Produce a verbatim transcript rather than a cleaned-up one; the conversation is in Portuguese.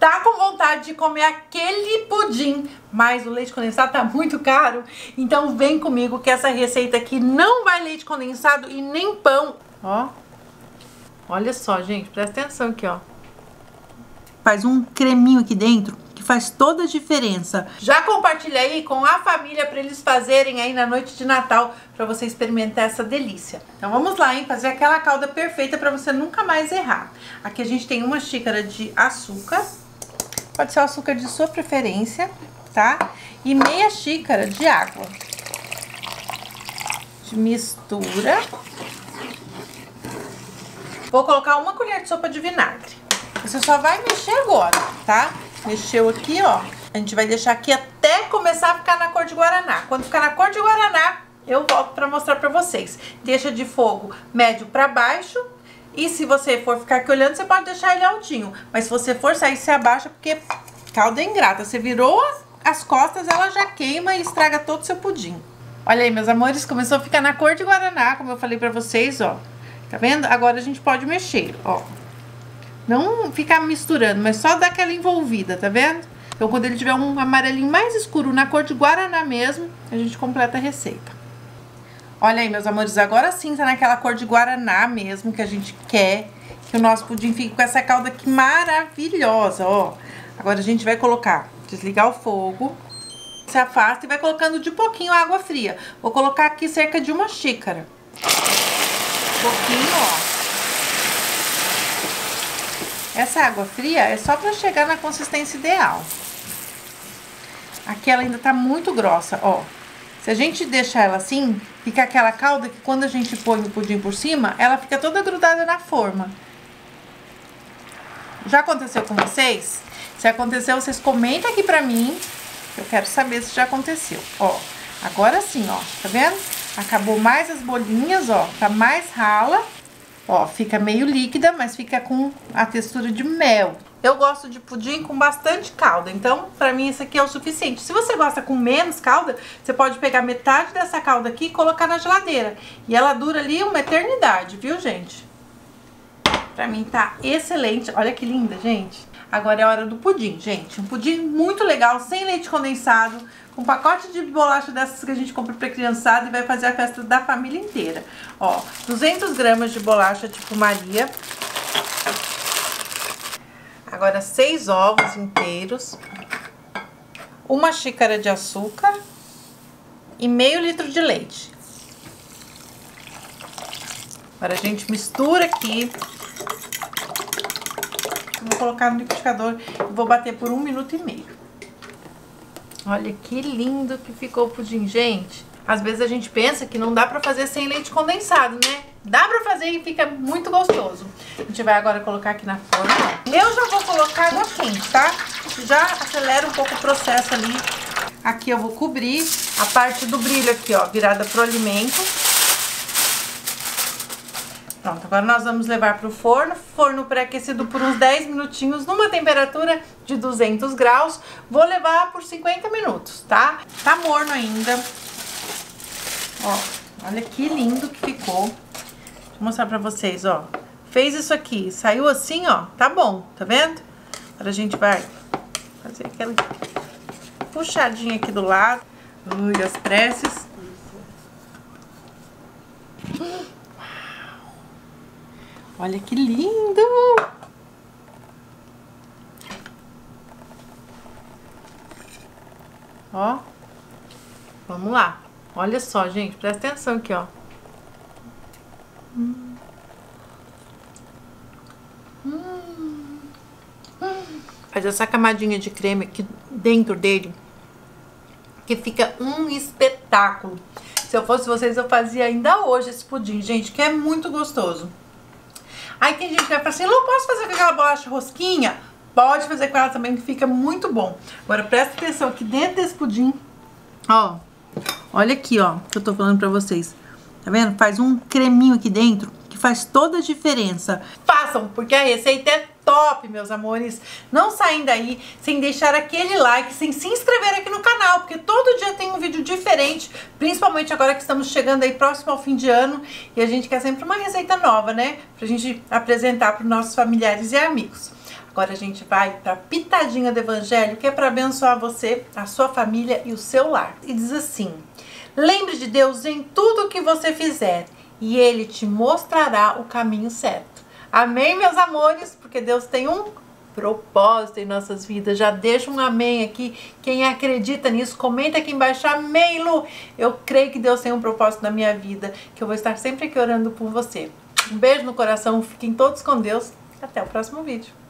tá com vontade de comer aquele pudim, mas o leite condensado tá muito caro, então vem comigo que essa receita aqui não vai leite condensado e nem pão. Ó, olha só, gente, presta atenção aqui, ó. Faz um creminho aqui dentro que faz toda a diferença. Já compartilha aí com a família para eles fazerem aí na noite de Natal, para você experimentar essa delícia. Então vamos lá, hein, fazer aquela calda perfeita para você nunca mais errar. Aqui a gente tem uma xícara de açúcar, pode ser o açúcar de sua preferência, tá? E meia xícara de água. De mistura. Vou colocar uma colher de sopa de vinagre. Você só vai mexer agora, tá? Mexeu aqui, ó. A gente vai deixar aqui até começar a ficar na cor de guaraná. Quando ficar na cor de guaraná, eu volto pra mostrar pra vocês. Deixa de fogo médio pra baixo. E se você for ficar aqui olhando, você pode deixar ele altinho. Mas se você for sair, você abaixa, porque calda é ingrata. Você virou as costas, ela já queima e estraga todo o seu pudim. Olha aí, meus amores, começou a ficar na cor de guaraná, como eu falei pra vocês, ó. Tá vendo? Agora a gente pode mexer, ó. Não ficar misturando, mas só dar aquela envolvida, tá vendo? Então, quando ele tiver um amarelinho mais escuro, na cor de guaraná mesmo, a gente completa a receita. Olha aí, meus amores, agora sim tá naquela cor de guaraná mesmo que a gente quer que o nosso pudim fique com essa calda aqui maravilhosa, ó. Agora a gente vai colocar, desligar o fogo, se afasta e vai colocando de pouquinho a água fria. Vou colocar aqui cerca de uma xícara. Um pouquinho, ó. Essa água fria é só pra chegar na consistência ideal. Aqui ela ainda tá muito grossa, ó. Se a gente deixar ela assim, fica aquela calda que quando a gente põe o pudim por cima, ela fica toda grudada na forma. Já aconteceu com vocês? Se aconteceu, vocês comentem aqui pra mim. Eu quero saber se já aconteceu. Ó, agora sim, ó. Tá vendo? Acabou mais as bolinhas, ó. Tá mais rala. Ó, fica meio líquida, mas fica com a textura de mel. Eu gosto de pudim com bastante calda, então pra mim isso aqui é o suficiente. Se você gosta com menos calda, você pode pegar metade dessa calda aqui e colocar na geladeira. E ela dura ali uma eternidade, viu, gente? Pra mim tá excelente. Olha que linda, gente. Agora é a hora do pudim, gente. Um pudim muito legal, sem leite condensado, com um pacote de bolacha dessas que a gente compra pra criançada e vai fazer a festa da família inteira. Ó, duzentas gramas de bolacha tipo Maria. Agora seis ovos inteiros. Uma xícara de açúcar. E meio litro de leite. Agora a gente mistura aqui. Vou colocar no liquidificador e vou bater por um minuto e meio. Olha que lindo que ficou o pudim, gente. Às vezes a gente pensa que não dá pra fazer sem leite condensado, né? Dá pra fazer e fica muito gostoso. A gente vai agora colocar aqui na forma. Eu já vou colocar água quente, tá? Já acelera um pouco o processo ali. Aqui eu vou cobrir a parte do brilho aqui, ó, virada pro alimento. Pronto, agora nós vamos levar pro forno, forno pré-aquecido por uns dez minutinhos, numa temperatura de duzentos graus. Vou levar por cinquenta minutos, tá? Tá morno ainda. Ó, olha que lindo que ficou. Deixa eu mostrar pra vocês, ó. Fez isso aqui, saiu assim, ó, tá bom, tá vendo? Agora a gente vai fazer aquela puxadinha aqui do lado. Ui, as preces. Olha que lindo! Ó, vamos lá. Olha só, gente, presta atenção aqui, ó. Hum. Hum. Hum. Faz essa camadinha de creme aqui dentro dele, que fica um espetáculo. Se eu fosse vocês, eu fazia ainda hoje esse pudim, gente, que é muito gostoso. Aí tem gente que vai falar assim, não posso fazer com aquela bolacha rosquinha? Pode fazer com ela também, que fica muito bom. Agora presta atenção aqui dentro desse pudim. Ó, olha aqui, ó, que eu tô falando pra vocês. Tá vendo? Faz um creminho aqui dentro, que faz toda a diferença. Façam, porque a receita é top, meus amores. Não saem daí sem deixar aquele like, sem se inscrever aqui no canal, porque todo dia tem um vídeo diferente, principalmente agora que estamos chegando aí próximo ao fim de ano e a gente quer sempre uma receita nova, né? Pra gente apresentar para os nossos familiares e amigos. Agora a gente vai para a pitadinha do Evangelho, que é para abençoar você, a sua família e o seu lar. E diz assim: lembre de Deus em tudo que você fizer e Ele te mostrará o caminho certo. Amém, meus amores? Porque Deus tem um propósito em nossas vidas. Já deixa um amém aqui. Quem acredita nisso, comenta aqui embaixo. Amém, Lu! Eu creio que Deus tem um propósito na minha vida, que eu vou estar sempre aqui orando por você. Um beijo no coração, fiquem todos com Deus. Até o próximo vídeo.